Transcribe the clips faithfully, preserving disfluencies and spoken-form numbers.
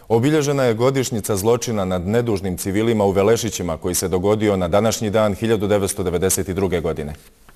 Obilježena je godišnjica zločina nad nedužnim civilima u Velešićima koji se dogodio na današnji dan hiljadu devetsto devedeset druge. godine.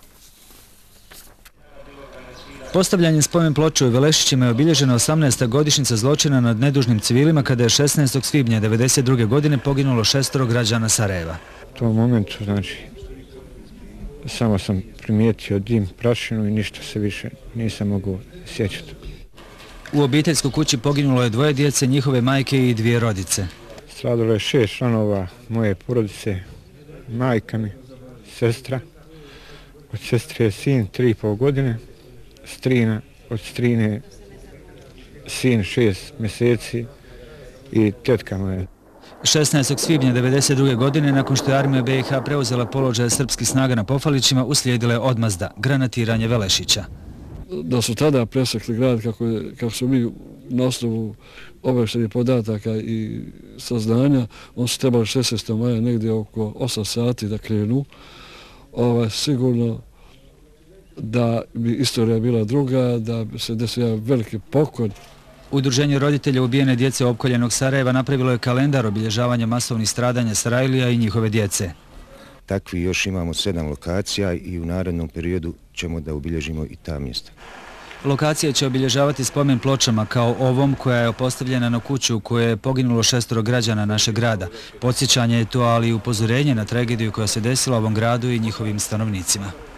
Postavljanjem spomen ploče u Velešićima je obilježena osamnaesta godišnjica zločina nad nedužnim civilima kada je šesnaestog svibnja devedeset druge. godine poginulo šestoro građana Sarajeva. U tom momentu, znači, samo sam primijetio dim, prašinu i ništa se više nisam mogao sjećati. U obiteljskoj kući poginulo je dvoje djece, njihove majke i dvije rodice. Stradalo je šest članova moje porodice, majka mi, sestra, od sestre je sin tri i pol godine, strina, od strine sin šest mjeseci i tetka moja. šesnaestog svibnja devedeset druge. godine, nakon što je armija B i H preuzela položaje srpskih snaga na Pofalićima, uslijedila je odmazda, granatiranje Velešića. Da su tada presekli grad kako, je, kako su mi na osnovu obavještajnih podataka i saznanja, on su trebali šesnaestog maja negdje oko osam sati da krenu. Ovaj, sigurno da bi istorija bila druga, da bi se desio jedan veliki pokon. Udruženje roditelja ubijene djece opkoljenog Sarajeva napravilo je kalendar obilježavanja masovnih stradanja Sarajlija i njihove djece. Takvi još imamo sedam lokacija i u narednom periodu ćemo da obilježimo i ta mjesta. Lokacije će obilježavati spomen pločama kao ovom koja je postavljena na kuću u kojoj je poginulo šestoro građana našeg grada. Podsjećanje je to, ali i upozorenje na tragediju koja se desila ovom gradu i njihovim stanovnicima.